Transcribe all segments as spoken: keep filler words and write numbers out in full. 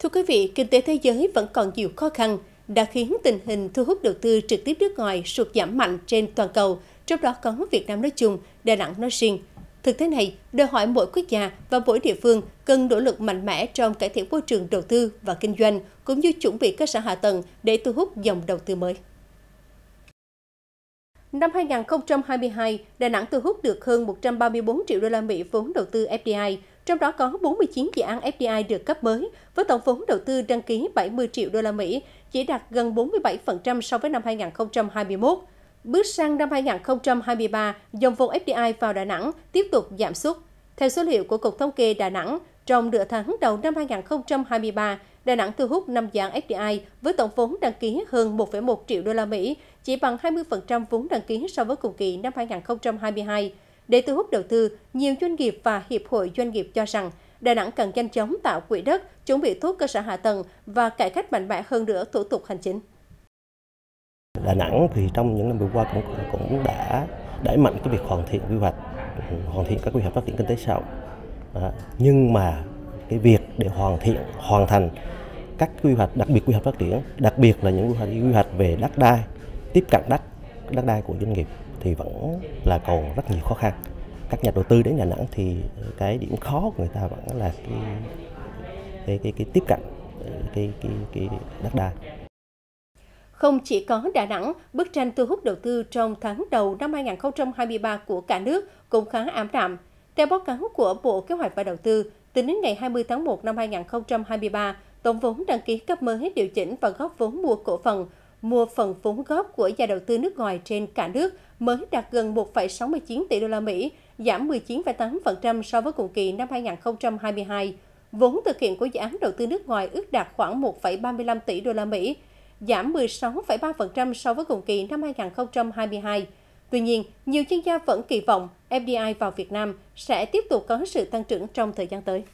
Thưa quý vị, kinh tế thế giới vẫn còn nhiều khó khăn, đã khiến tình hình thu hút đầu tư trực tiếp nước ngoài sụt giảm mạnh trên toàn cầu, trong đó có Việt Nam nói chung, Đà Nẵng nói riêng. Thực tế này đòi hỏi mỗi quốc gia và mỗi địa phương cần nỗ lực mạnh mẽ trong cải thiện môi trường đầu tư và kinh doanh, cũng như chuẩn bị cơ sở hạ tầng để thu hút dòng đầu tư mới. Năm hai nghìn không trăm hai mươi hai, Đà Nẵng thu hút được hơn một trăm ba mươi tư triệu đô la Mỹ vốn đầu tư ép đê i, trong đó có bốn mươi chín dự án ép đê i được cấp mới, với tổng vốn đầu tư đăng ký bảy mươi triệu đô la Mỹ, chỉ đạt gần bốn mươi bảy phần trăm so với năm hai nghìn không trăm hai mươi mốt. Bước sang năm hai nghìn không trăm hai mươi ba, dòng vốn ép đê i vào Đà Nẵng tiếp tục giảm sút. Theo số liệu của Cục Thống kê Đà Nẵng, trong nửa tháng đầu năm hai nghìn không trăm hai mươi ba, Đà Nẵng thu hút năm dự án ép đê i với tổng vốn đăng ký hơn một phẩy một triệu đô la Mỹ, chỉ bằng hai mươi phần trăm vốn đăng ký so với cùng kỳ năm hai nghìn không trăm hai mươi hai. Để thu hút đầu tư, nhiều doanh nghiệp và hiệp hội doanh nghiệp cho rằng Đà Nẵng cần nhanh chóng tạo quỹ đất, chuẩn bị tốt cơ sở hạ tầng và cải cách mạnh mẽ hơn nữa thủ tục hành chính. Đà Nẵng thì trong những năm vừa qua cũng cũng đã đẩy mạnh cái việc hoàn thiện quy hoạch, hoàn thiện các quy hoạch phát triển kinh tế xã hội. À, nhưng mà cái việc để hoàn thiện, hoàn thành các quy hoạch, đặc biệt quy hoạch phát triển, đặc biệt là những quy hoạch, quy hoạch về đất đai, tiếp cận đất, đất đai của doanh nghiệp thì vẫn là còn rất nhiều khó khăn. Các nhà đầu tư đến Đà Nẵng thì cái điểm khó của người ta vẫn là cái cái cái, cái tiếp cận cái cái cái đất đai. Không chỉ có Đà Nẵng, bức tranh thu hút đầu tư trong tháng đầu năm hai nghìn không trăm hai mươi ba của cả nước cũng khá ảm đạm. Theo báo cáo của Bộ Kế hoạch và Đầu tư, tính đến ngày hai mươi tháng một năm hai nghìn không trăm hai mươi ba, tổng vốn đăng ký cấp mới điều chỉnh và góp vốn mua cổ phần, mua phần vốn góp của nhà đầu tư nước ngoài trên cả nước mới đạt gần một phẩy sáu mươi chín tỷ đô la Mỹ, giảm mười chín phẩy tám phần trăm so với cùng kỳ năm hai nghìn không trăm hai mươi hai. Vốn thực hiện của dự án đầu tư nước ngoài ước đạt khoảng một phẩy ba mươi lăm tỷ đô la Mỹ, giảm mười sáu phẩy ba phần trăm so với cùng kỳ năm hai nghìn không trăm hai mươi hai. Tuy nhiên, nhiều chuyên gia vẫn kỳ vọng ép đê i vào Việt Nam sẽ tiếp tục có sự tăng trưởng trong thời gian tới.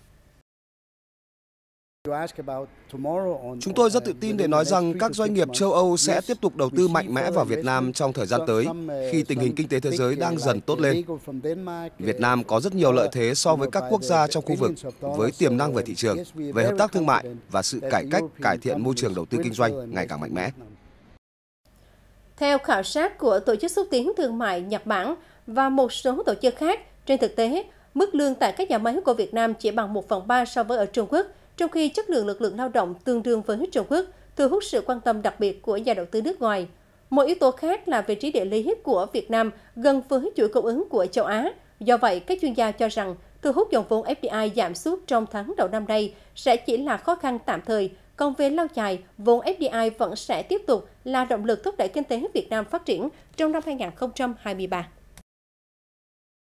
Chúng tôi rất tự tin để nói rằng các doanh nghiệp châu Âu sẽ tiếp tục đầu tư mạnh mẽ vào Việt Nam trong thời gian tới, khi tình hình kinh tế thế giới đang dần tốt lên. Việt Nam có rất nhiều lợi thế so với các quốc gia trong khu vực, với tiềm năng về thị trường, về hợp tác thương mại và sự cải cách, cải thiện môi trường đầu tư kinh doanh ngày càng mạnh mẽ. Theo khảo sát của Tổ chức Xúc tiến Thương mại Nhật Bản và một số tổ chức khác, trên thực tế, mức lương tại các nhà máy của Việt Nam chỉ bằng một phần ba so với ở Trung Quốc, trong khi chất lượng lực lượng lao động tương đương với Trung Quốc, thu hút sự quan tâm đặc biệt của nhà đầu tư nước ngoài. Một yếu tố khác là vị trí địa lý của Việt Nam gần với chuỗi cung ứng của châu Á. Do vậy, các chuyên gia cho rằng thu hút dòng vốn ép đê i giảm sút trong tháng đầu năm nay sẽ chỉ là khó khăn tạm thời, còn về lâu dài, vốn ép đê i vẫn sẽ tiếp tục là động lực thúc đẩy kinh tế Việt Nam phát triển trong năm hai nghìn không trăm hai mươi ba.